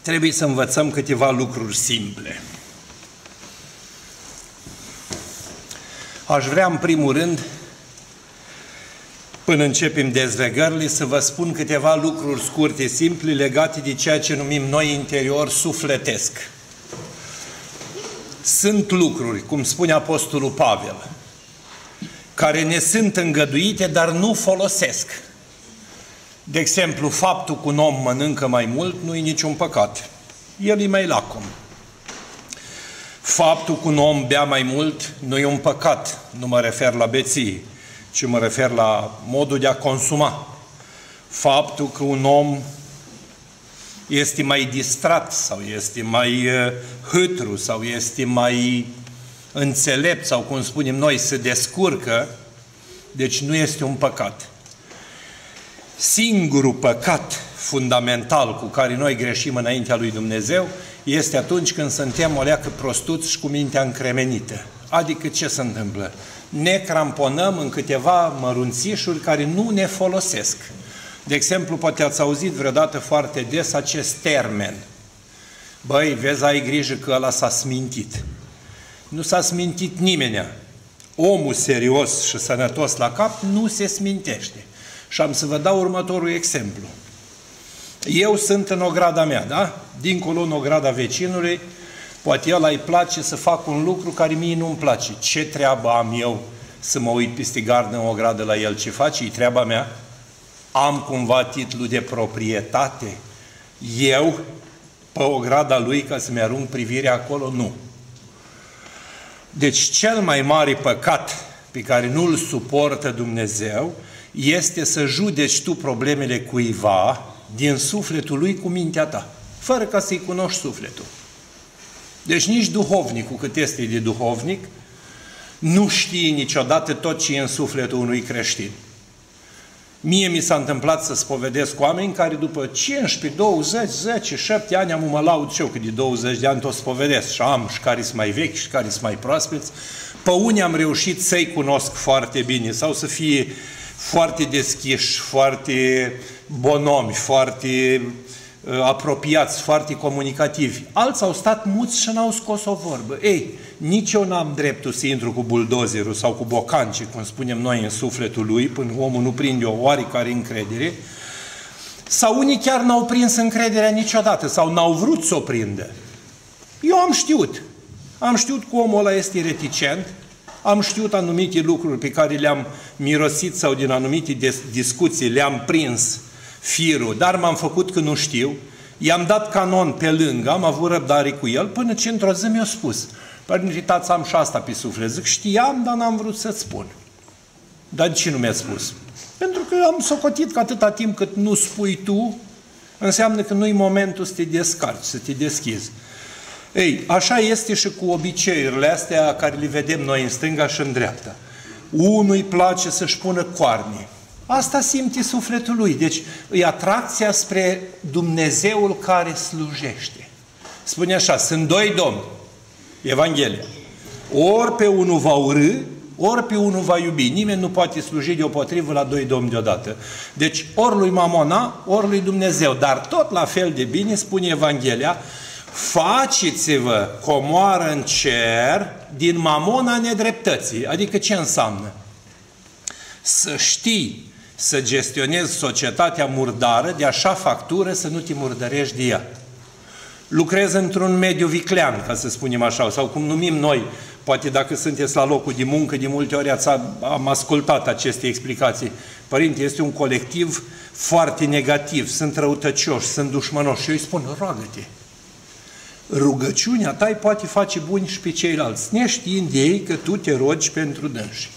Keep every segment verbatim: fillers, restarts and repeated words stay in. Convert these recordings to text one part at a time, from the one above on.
trebuie să învățăm câteva lucruri simple. Aș vrea, în primul rând, până începem dezlegările, să vă spun câteva lucruri scurte, simple, legate de ceea ce numim noi interior sufletesc. Sunt lucruri, cum spune Apostolul Pavel, care ne sunt îngăduite, dar nu folosesc. De exemplu, faptul că un om mănâncă mai mult nu e niciun păcat. El e mai lacom. Faptul că un om bea mai mult nu e un păcat. Nu mă refer la beție, ci mă refer la modul de a consuma. Faptul că un om este mai distrat sau este mai hâtru sau este mai înțelept sau, cum spunem noi, se descurcă, deci nu este un păcat. Singurul păcat fundamental cu care noi greșim înaintea lui Dumnezeu este atunci când suntem o leacă prostuți și cu mintea încremenită. Adică ce se întâmplă? Ne cramponăm în câteva mărunțișuri care nu ne folosesc. De exemplu, poate ați auzit vreodată foarte des acest termen. Băi, vezi, ai grijă că ăla s-a smintit. Nu s-a smintit nimenea. Omul serios și sănătos la cap nu se smintește. Și am să vă dau următorul exemplu. Eu sunt în ograda mea, da? Dincolo în ograda vecinului, poate el îi place să fac un lucru care mie nu-mi place. Ce treabă am eu să mă uit peste gardă în ogradă la el? Ce face? E treaba mea? Am cumva titlul de proprietate? Eu, pe ograda lui, ca să-mi arunc privirea acolo? Nu. Deci cel mai mare păcat pe care nu-l suportă Dumnezeu este să judeci tu problemele cuiva din sufletul lui cu mintea ta, fără ca să-i cunoști sufletul. Deci nici duhovnicul, cât este de duhovnic, nu știe niciodată tot ce e în sufletul unui creștin. Mie mi s-a întâmplat să spovedesc oameni care după cincisprezece, douăzeci, zece, șapte ani am mă laud și eu, că de douăzeci de ani tot spovedesc și am și care sunt mai vechi și care sunt mai proaspeți. Pe unii am reușit să-i cunosc foarte bine sau să fie foarte deschiși, foarte bonomi, foarte uh, apropiați, foarte comunicativi. Alții au stat muți și n-au scos o vorbă. Ei, nici eu n-am dreptul să intru cu buldozerul sau cu bocanci, cum spunem noi, în sufletul lui, până omul nu prinde o oarecare încredere. Sau unii chiar n-au prins încrederea niciodată sau n-au vrut să o prindă. Eu am știut. Am știut că omul ăla este reticent, am știut anumite lucruri pe care le-am mirosit sau din anumite discuții le-am prins firul, dar m-am făcut că nu știu, i-am dat canon pe lângă, am avut răbdare cu el, până ce într-o zi mi-a spus: părinte, tați, am și asta pe suflet. Zic, știam, dar n-am vrut să-ți spun. Dar de ce nu mi-a spus? Pentru că am socotit că atâta timp cât nu spui tu, înseamnă că nu-i momentul să te descarci, să te deschizi. Ei, așa este și cu obiceiurile astea care le vedem noi în stânga și în dreapta. Unul îi place să-și pună coarne. Asta simte sufletul lui. Deci e atracția spre Dumnezeul care slujește. Spune așa, sunt doi domni. Evanghelia. Ori pe unul va urâ, ori pe unul va iubi. Nimeni nu poate sluji deopotrivă la doi domni deodată. Deci ori lui Mamona, ori lui Dumnezeu. Dar tot la fel de bine, spune Evanghelia, faceți-vă comoară în cer din mamona nedreptății. Adică ce înseamnă? Să știi să gestionezi societatea murdară de așa factură să nu te murdărești de ea. Lucrezi într-un mediu viclean, ca să spunem așa, sau cum numim noi, poate dacă sunteți la locul de muncă, de multe ori ați, am ascultat aceste explicații. Părinte, este un colectiv foarte negativ, sunt răutăcioși, sunt dușmănoși. Și eu îi spun, roagă-te. Rugăciunea ta îi poate face buni și pe ceilalți, neștiind de ei că tu te rogi pentru dânsi.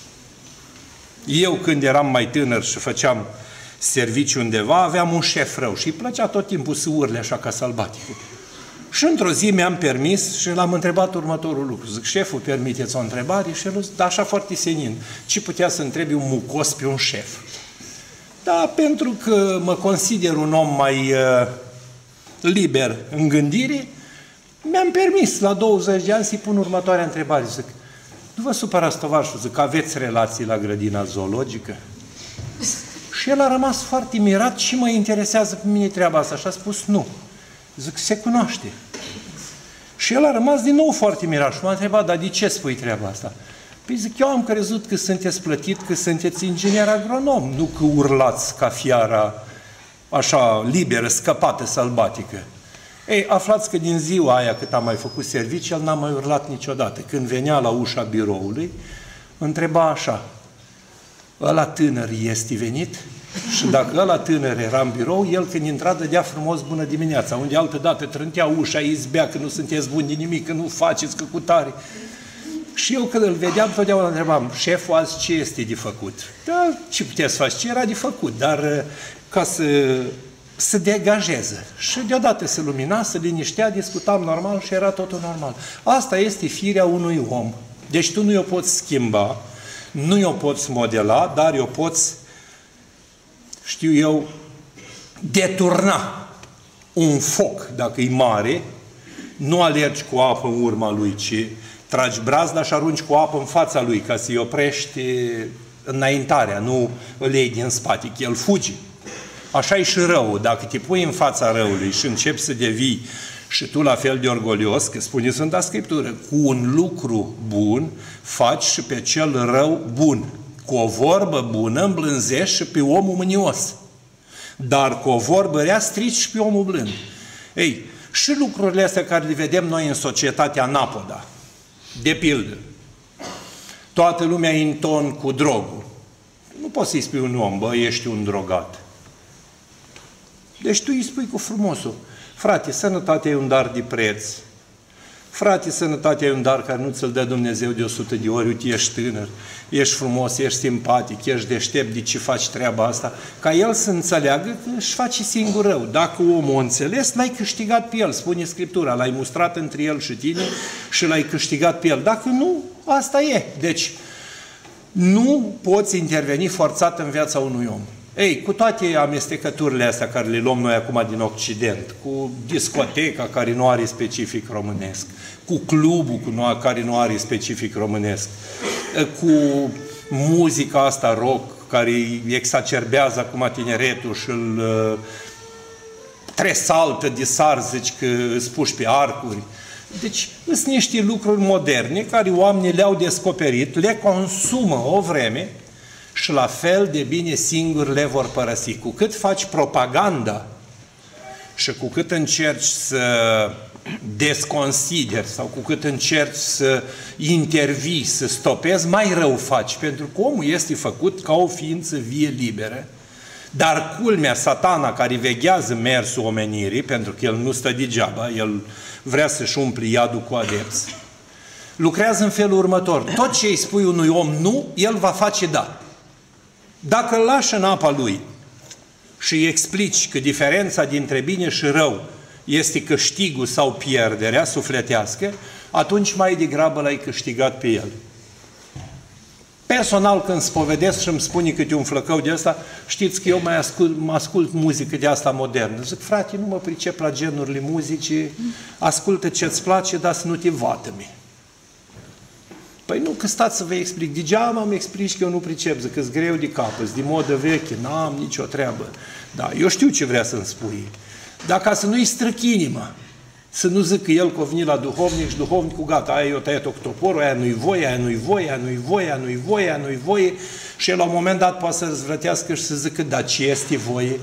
Eu, când eram mai tânăr și făceam serviciu undeva, aveam un șef rău și îi plăcea tot timpul să urle așa ca sălbaticul. Și într-o zi mi-am permis și l-am întrebat următorul lucru. Zic, șeful, permiteți o întrebare? Și el zice, da, așa foarte senin. Ce putea să întrebi un mucos pe un șef? Da, pentru că mă consider un om mai uh, liber în gândire, mi-am permis la douăzeci de ani să-i pun următoarea întrebare. Zic, nu vă supărați, tovarășul, zic, aveți relații la grădina zoologică? Și el a rămas foarte mirat și mă interesează pe mine treaba asta și a spus nu. Zic, se cunoaște. Și el a rămas din nou foarte mirat și m-a întrebat, dar de ce spui treaba asta? Păi zic, eu am crezut că sunteți plătit, că sunteți inginer agronom, nu că urlați ca fiara așa liberă, scăpată, sălbatică. Ei, aflați că din ziua aia cât am mai făcut servicii, el n-a mai urlat niciodată. Când venea la ușa biroului, întreba așa, ăla tânăr este venit? Și dacă ăla tânăr era în birou, el când intra dădea frumos bună dimineața, unde altădată trântea ușa, izbea că nu sunteți buni de nimic, că nu faceți, că cu tare. Și eu când îl vedeam, totdeauna întrebam, șeful azi ce este de făcut? Da, ce puteți să faci? Ce era de făcut? Dar ca să, să degajeze. Și deodată se lumina, se liniștea, discutam normal și era totul normal. Asta este firea unui om. Deci tu nu o poți schimba, nu o poți modela, dar o poți, știu eu, deturna un foc, dacă e mare, nu alergi cu apă în urma lui, ci tragi brazda și arunci cu apă în fața lui, ca să-i oprești înaintarea, nu îl iei din spate, că el fuge. Așa e și rău. Dacă te pui în fața răului și începi să devii și tu la fel de orgolios, că spune Sfânta Scriptură, cu un lucru bun faci și pe cel rău bun. Cu o vorbă bună îmblânzești și pe omul mânios. Dar cu o vorbă rea strici și pe omul blând. Ei, și lucrurile astea care le vedem noi în societatea anapoda, de pildă, toată lumea e în ton cu drogul. Nu poți să-i spui un om, bă, ești un drogat. Deci tu îi spui cu frumosul, frate, sănătatea e un dar de preț. Frate, sănătatea e un dar care nu ți-l dă Dumnezeu de o sută de ori, uite, ești tânăr, ești frumos, ești simpatic, ești deștept, de ce faci treaba asta? Ca el să înțeleagă că își face singur rău. Dacă omul a înțeles, l-ai câștigat pe el, spune Scriptura, l-ai mustrat între el și tine și l-ai câștigat pe el. Dacă nu, asta e. Deci, nu poți interveni forțat în viața unui om. Ei, cu toate amestecăturile astea care le luăm noi acum din Occident, cu discoteca care nu are specific românesc, cu clubul care nu are specific românesc, cu muzica asta rock care exacerbează acum tineretul și îl tresaltă de sar, zici că îți puși pe arcuri. Deci, sunt niște lucruri moderne care oamenii le-au descoperit, le consumă o vreme și la fel de bine singuri le vor părăsi. Cu cât faci propaganda și cu cât încerci să desconsideri sau cu cât încerci să intervii, să stopezi, mai rău faci. Pentru că omul este făcut ca o ființă vie liberă. Dar culmea, Satana, care veghează mersul omenirii, pentru că el nu stă degeaba, el vrea să-și umple iadul cu adepți, lucrează în felul următor. Tot ce îi spui unui om nu, el va face da. Dacă îl lași în apa lui și îi explici că diferența dintre bine și rău este câștigul sau pierderea sufletească, atunci mai degrabă l-ai câștigat pe el. Personal, când spovedesc și îmi spune câte un flăcău de asta, știți că eu mai ascult, mă ascult muzică de asta modernă. Zic, frate, nu mă pricep la genurile muzicii, ascultă ce-ți place, dar să nu te vatămi. Păi nu, că stați să vă explic. Degeaba îmi explici că eu nu pricep, zic că-s greu de cap, s de modă veche, n-am nicio treabă. Da, eu știu ce vrea să-mi spui. Dar ca să nu-i străc inima, să nu zic că el că a venit la duhovnic și duhovnicul, gata, aia eu tăiat-o cu toporul, aia nu-i voie, aia nu-i voie, aia nu-i voie, aia nu-i voie, aia nu-i voie, și el la un moment dat poate să răzvrătească și să zică, da, ce este voie?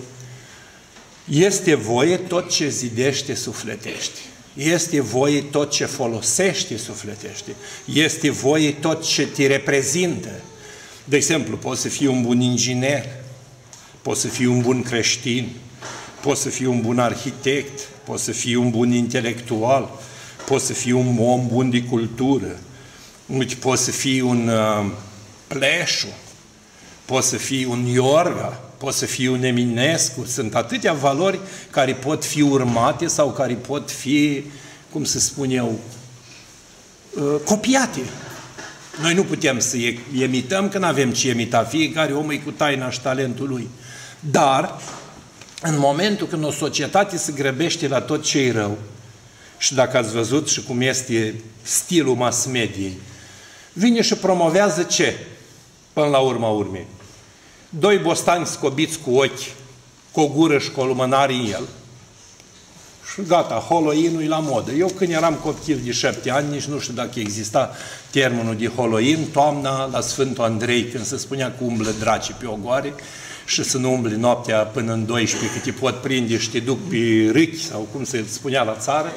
Este voie tot ce zidește sufletește. Este voie tot ce folosește sufletește. Este voie tot ce te reprezintă. De exemplu, poți să fii un bun inginer, poți să fii un bun creștin, poți să fii un bun arhitect, poți să fii un bun intelectual, poți să fii un om bun de cultură, poți să fii un uh, pleșu, poți să fii un Iorga, poți să fii un Eminescu. Sunt atâtea valori care pot fi urmate sau care pot fi, cum să spun eu, uh, copiate. Noi nu putem să imităm, că nu avem ce imita. Fiecare om e cu taina și talentul lui. Dar, în momentul când o societate se grăbește la tot ce e rău, și dacă ați văzut și cum este stilul mass mediei, vine și promovează ce? Până la urma urmei. Doi bostani scobiți cu ochi, cu o gură și cu o lumânare în el. Și gata, Halloween-ul e la modă. Eu când eram copil de șapte ani, nici nu știu dacă exista termenul de Halloween, toamna la Sfântul Andrei, când se spunea că umblă draci pe ogoare și să nu umbli noaptea până în doisprezece, că te pot prinde și te duc pe râchi, sau cum se spunea la țară.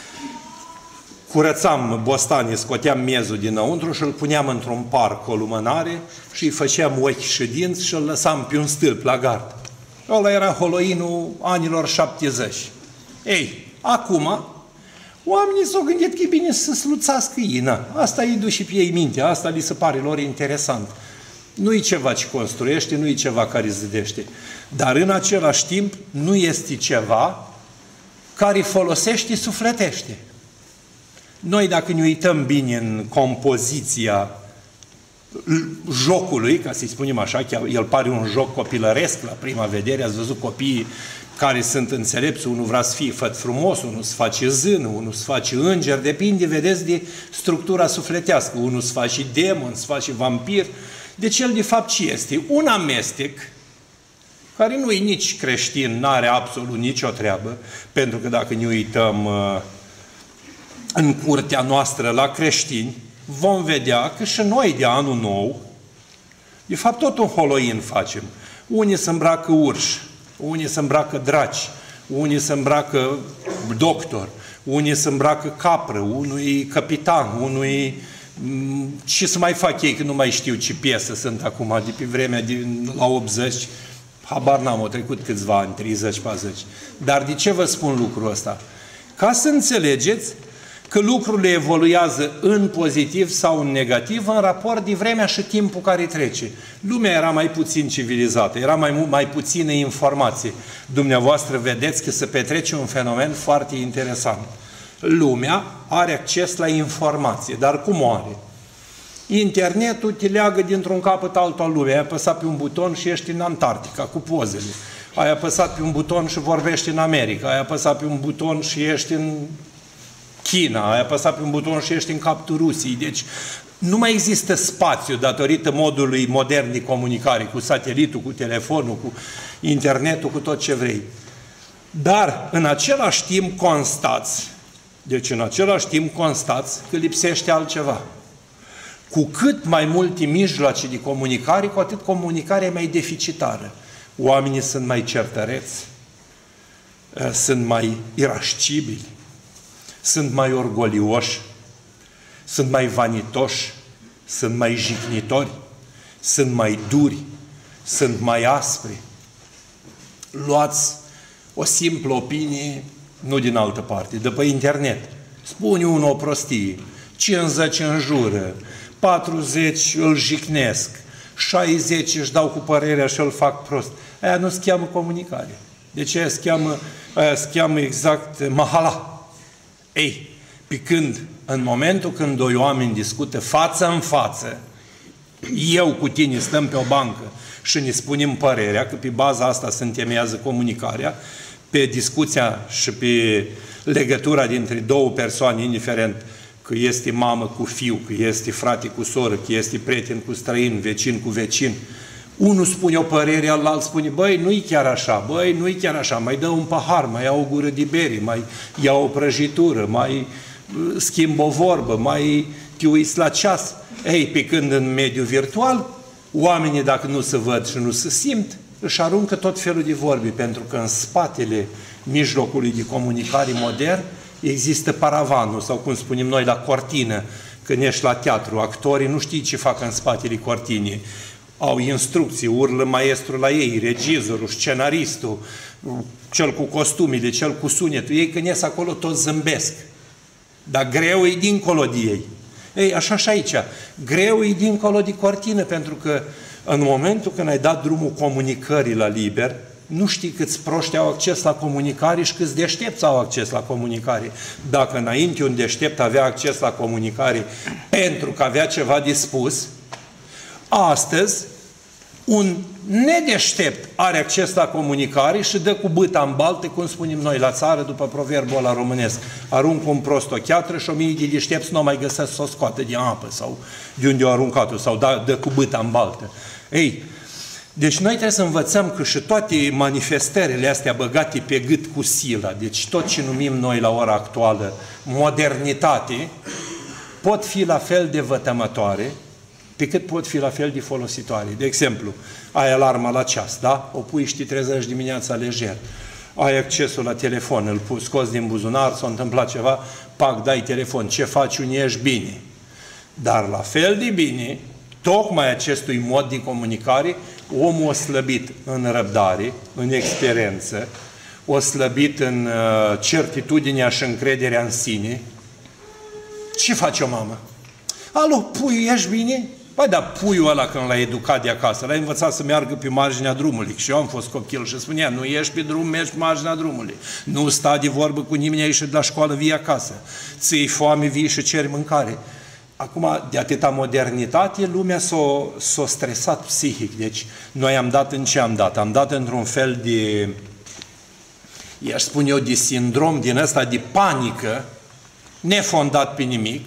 Curățam bostanii, scoteam miezul dinăuntru și îl puneam într-un parc, o lumânare, și îi făceam ochi și dinți și îl lăsam pe un stâlp la gard. Ăla era Halloween-ul anilor șaptezeci. Ei, acum, oamenii s-au gândit că e bine să sluțească ei, na. Asta îi duce pe ei mintea, asta li se pare lor interesant. Nu e ceva ce construiește, nu e ceva care zidește. Dar în același timp, nu este ceva care folosește, sufletește. Noi, dacă ne uităm bine în compoziția jocului, ca să-i spunem așa, că el pare un joc copilăresc la prima vedere, ați văzut copiii care sunt înțelepți, unul vrea să fie făt frumos, unul să face zână, unul să face înger, depinde, vedeți, de structura sufletească, unul să face demon, să face vampir. Deci el, de fapt, ce este? Un amestec care nu e nici creștin, n-are absolut nicio treabă, pentru că dacă ne uităm în curtea noastră la creștini, vom vedea că și noi de anul nou, de fapt tot un Halloween facem. Unii se îmbracă urși, unii se îmbracă draci, unii se îmbracă doctor, unii se îmbracă capră, unul e capitan, unul e... Ce să mai fac ei, că nu mai știu ce piesă sunt acum, de pe vremea de la optzeci, habar n-am, au trecut câțiva ani, treizeci patruzeci. Dar de ce vă spun lucrul ăsta? Ca să înțelegeți că lucrurile evoluează în pozitiv sau în negativ în raport de vremea și timpul care trece. Lumea era mai puțin civilizată, era mai, mai puțină informație. Dumneavoastră vedeți că se petrece un fenomen foarte interesant. Lumea are acces la informație, dar cum o are? Internetul te leagă dintr-un capăt altul al lumii. Ai apăsat pe un buton și ești în Antarctica cu pozele. Ai apăsat pe un buton și vorbești în America. Ai apăsat pe un buton și ești în China. Ai apăsat pe un buton și ești în capul Rusiei. Deci nu mai există spațiu datorită modului modern de comunicare, cu satelitul, cu telefonul, cu internetul, cu tot ce vrei. Dar în același timp constați, deci în același timp constați că lipsește altceva. Cu cât mai multe mijloace de comunicare, cu atât comunicarea e mai deficitară. Oamenii sunt mai certăreți, sunt mai irascibili, sunt mai orgolioși, sunt mai vanitoși, sunt mai jignitori, sunt mai duri, sunt mai aspri. Luați o simplă opinie, nu din altă parte, de pe internet. Spune unul o prostie, cincizeci înjură, patruzeci îl jignesc, șaizeci își dau cu părerea și îl fac prost. Aia nu se cheamă comunicare. Deci aia se cheamă, aia se cheamă exact mahala. Ei, pe când, în momentul când doi oameni discută față în față, eu cu tine stăm pe o bancă și ne spunem părerea, că pe baza asta se întemeiază comunicarea, pe discuția și pe legătura dintre două persoane, indiferent că este mamă cu fiu, că este frate cu soră, că este prieten cu străin, vecin cu vecin. Unul spune o părere, alt spune, băi, nu-i chiar așa, băi, nu-i chiar așa, mai dă un pahar, mai ia o gură de bere, mai ia o prăjitură, mai schimb o vorbă, mai te uiți la ceas. Ei, pe când în mediul virtual, oamenii, dacă nu se văd și nu se simt, își aruncă tot felul de vorbi, pentru că în spatele mijlocului de comunicare modern există paravanul, sau cum spunem noi, la cortină, când ești la teatru, actorii nu știi ce fac în spatele cortinei. Au instrucții, urlă maestrul la ei, regizorul, scenaristul, cel cu costumile, cel cu sunetul. Ei când ies acolo toți zâmbesc. Dar greu e dincolo de ei. Ei, așa și aici. Greu e dincolo de cortină, pentru că în momentul când ai dat drumul comunicării la liber, nu știi câți proști au acces la comunicare și câți deștepți au acces la comunicare. Dacă înainte un deștept avea acces la comunicare pentru că avea ceva de spus, astăzi un nedeștept are acces la comunicare și dă cu bâta în balte, cum spunem noi la țară, după proverbul ăla românesc. Aruncă un prost o cheatră și o mie de deștepți nu mai găsesc să o scoată din apă sau de unde o aruncat-o, sau dă, dă cu bâta în baltă. Ei, Deci noi trebuie să învățăm că și toate manifestările astea băgate pe gât cu sila, deci tot ce numim noi la ora actuală modernitate, pot fi la fel de vătămătoare, pe cât pot fi la fel de folositoare. De exemplu, ai alarma la ceas, da? O pui și te trezești dimineața lejer. Ai accesul la telefon, îl scoți din buzunar, s-a întâmplat ceva, pac, dai telefon, ce faci, unde ești bine. Dar la fel de bine, tocmai acestui mod de comunicare, omul a slăbit în răbdare, în experiență, a slăbit în uh, certitudinea și încrederea în sine. Ce face o mamă? Alo, puiul, ești bine? Păi, dar puiul ăla când l-a educat de acasă, l-a învățat să meargă pe marginea drumului. Și eu am fost copil și spunea, nu ieși pe drum, mergi pe marginea drumului. Nu sta de vorbă cu nimeni, ai ieșit de la școală, vii acasă. Ți-i foame, vii și ceri mâncare. Acum, de atâta modernitate, lumea s-a, s-a stresat psihic. Deci, noi am dat în ce am dat? Am dat într-un fel de, i-aș spune eu, de sindrom din ăsta, de panică, nefondat pe nimic,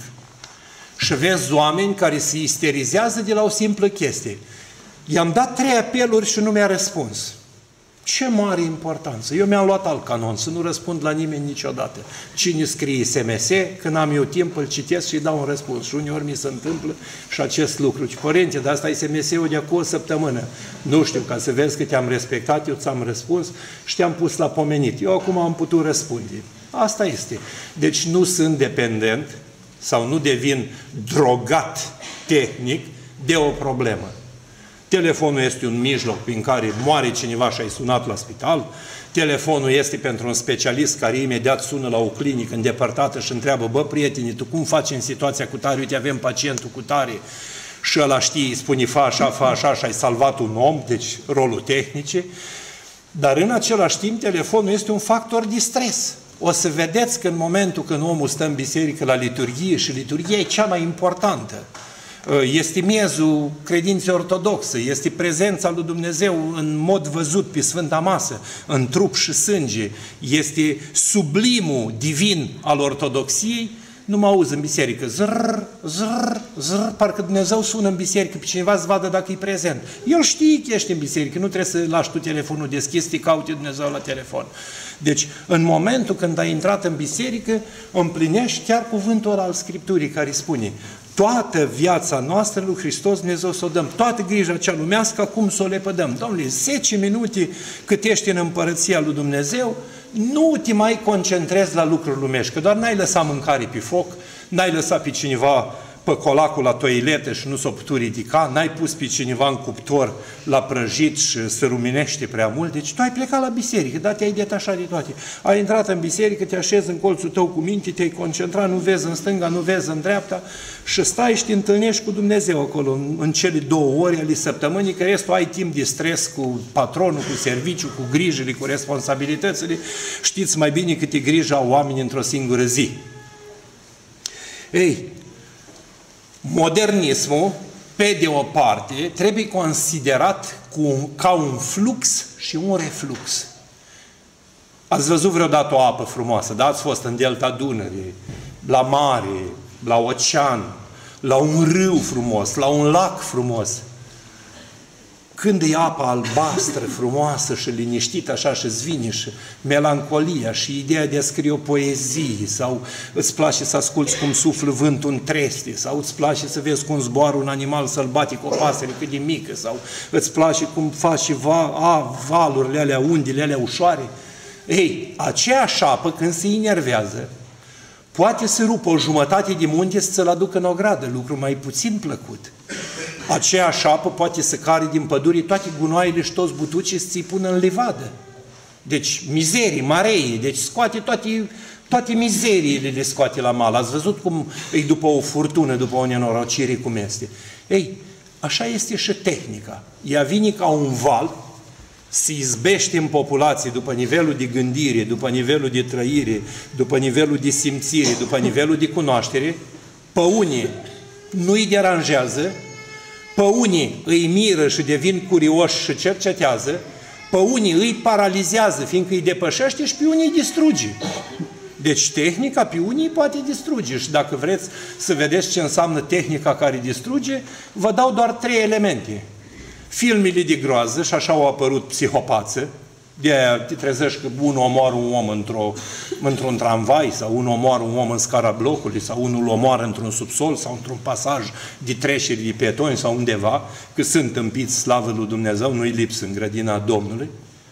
și vezi oameni care se isterizează de la o simplă chestie. I-am dat trei apeluri și nu mi-a răspuns. Ce mare importanță! Eu mi-am luat alt canon, să nu răspund la nimeni niciodată. Cine scrie S M S, când am eu timp, îl citesc și îi dau un răspuns. Și uneori mi se întâmplă și acest lucru. Și, părinte, dar asta e S M S-ul de acum o săptămână. Nu știu, ca să vezi că te-am respectat, eu ți-am răspuns și te-am pus la pomenit. Eu acum am putut răspunde. Asta este. Deci nu sunt dependent sau nu devin drogat tehnic de o problemă. Telefonul este un mijloc prin care moare cineva și ai sunat la spital. Telefonul este pentru un specialist care imediat sună la o clinică îndepărtată și întreabă, bă, prieteni, tu cum faci în situația cu tare? Uite, avem pacientul cu tare și ăla știe, spune, fa așa, fa așa și ai salvat un om, deci rolul tehnice. Dar în același timp, telefonul este un factor de stres. O să vedeți că în momentul când omul stă în biserică la liturghie, și liturghia e cea mai importantă, este miezul credinței ortodoxe, este prezența lui Dumnezeu în mod văzut pe Sfânta Masă, în trup și sânge, este sublimul divin al ortodoxiei, nu mă auzi în biserică, zrr, zrr, zrr, parcă Dumnezeu sună în biserică pe cineva să vadă dacă e prezent. El știe că ești în biserică, nu trebuie să lași tu telefonul deschis, te cauți Dumnezeu la telefon. Deci, în momentul când ai intrat în biserică, împlinești chiar cuvântul ăla al Scripturii care spune toată viața noastră lui Hristos Dumnezeu să o dăm, toată grija cea lumească, acum să o lepădăm. Domnule, zece minute cât ești în împărăția lui Dumnezeu, nu te mai concentrezi la lucruri lumești, că doar n-ai lăsat mâncare pe foc, n-ai lăsat pe cineva pe colacul la toiletă și nu s-o putut ridica, n-ai pus pe cineva în cuptor la prăjit și se ruminește prea mult, deci tu ai plecat la biserică, dar te-ai detașat de toate. Ai intrat în biserică, te așezi în colțul tău cu minte, te-ai concentrat, nu vezi în stânga, nu vezi în dreapta și stai și te întâlnești cu Dumnezeu acolo în, în cele două ore ale săptămânii, că restul ai timp de stres cu patronul, cu serviciu, cu grijile, cu responsabilitățile. Știți mai bine câte grijă au oamenii într-o singură zi. Ei, modernismul, pe de o parte, trebuie considerat cu, ca un flux și un reflux. Ați văzut vreodată o apă frumoasă, da? Ați fost în delta Dunării, la mare, la ocean, la un râu frumos, la un lac frumos. Când e apa albastră, frumoasă și liniștită, așa, și îți vine și melancolia și ideea de a scrie o poezie, sau îți place să asculți cum suflă vântul în treste, sau îți place să vezi cum zboară un animal sălbatic, o pasăre cât de mică, sau îți place cum faci va, a, valurile alea, undile alea ușoare. Ei, aceeași apă, când se enervează, poate să rupă o jumătate de munte să-ți-l aducă în ogradă, lucru mai puțin plăcut. Aceeași apă poate să care din pădure toate gunoaiele și toți butucii să ți-i pună în livadă. Deci, mizerii, marei, deci scoate toate, toate mizeriile, le scoate la mal. Ați văzut cum e după o furtună, după o nenorocire, cum este. Ei, așa este și tehnica. Ea vine ca un val, se izbește în populație după nivelul de gândire, după nivelul de trăire, după nivelul de simțire, după nivelul de cunoaștere. Pe unii nu-i deranjează, pe unii îi miră și devin curioși și cercetează, pe unii îi paralizează, fiindcă îi depășește, și pe unii îi distruge. Deci tehnica pe unii poate distruge. Și dacă vreți să vedeți ce înseamnă tehnica care distruge, vă dau doar trei elemente. Filmele de groază, și așa au apărut psihopațe, de aia te trezești că unul omoară un om într-o, într-un tramvai, sau unul omoară un om în scara blocului, sau unul îl omoară într-un subsol, sau într-un pasaj de treceri de pietoni, sau undeva, că sunt împiți, slavă lui Dumnezeu, nu-i lipsă în grădina Domnului.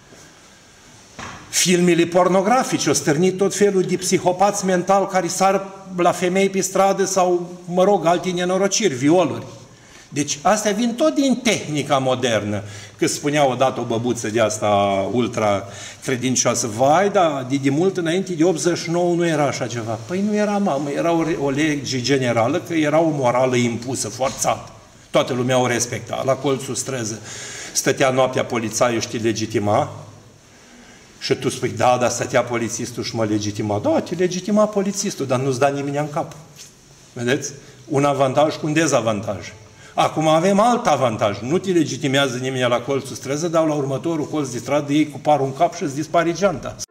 Filmele pornografice au stârnit tot felul de psihopați mental care sar la femei pe stradă sau, mă rog, alte nenorociri, violuri. Deci astea vin tot din tehnica modernă. Că spunea odată o băbuță de asta ultra credincioasă, vai, da, de, de mult înainte de optzeci și nouă nu era așa ceva. Păi nu era, mamă, era o, o lege generală, că era o morală impusă, forțată. Toată lumea o respecta. La colțul străză stătea noaptea polițaiul și te legitima. Și tu spui, da, dar stătea polițistul și mă legitima. Da, te legitima polițistul, dar nu-ți da nimeni în cap. Vedeți? Un avantaj cu un dezavantaj. Acum avem alt avantaj. Nu te legitimează nimeni la colțul străză, dar la următorul colț de stradă iei cu parul în cap și îți dispare geanta.